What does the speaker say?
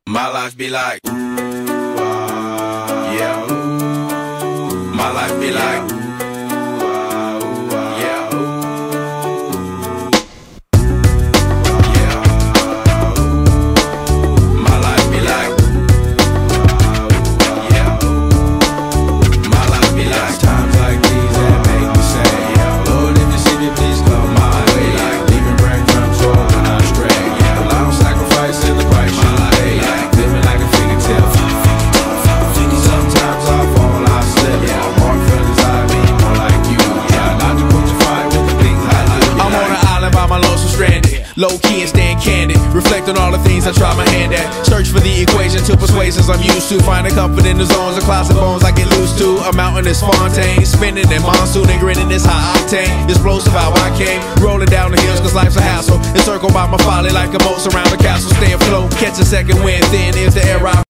My life be like, ooh, yeah, ooh. My life be like, ooh, yeah, ooh. Yeah, ooh. My life be like, yeah, ooh. My life be like, times like these that make me say, yeah, Lord, if you see me, please come my way. Like leaving breadcrumbs for when I stray. Yeah, well, I don't sacrifice in the price you pay. Like living like a figure tale. Sometimes I fall, I slip. Yeah, I'm more friends, I mean more like you. Yeah, not to put your fire with the things I do. I'm on an island by my lonesome stranded. Low key and staying candid. Reflect on all the things I try my hand at. Search for the equation to persuasions I'm used to. Finding comfort in the zones of clouds and bones I get loose to. A mountain is Fontaine. Spinning in monsoon and grinning is high octane. Explosive how I came. Rolling down the hills cause life's a hassle. Encircled by my folly like a moat surround the castle. Stay afloat, catch a second wind. Then is the air I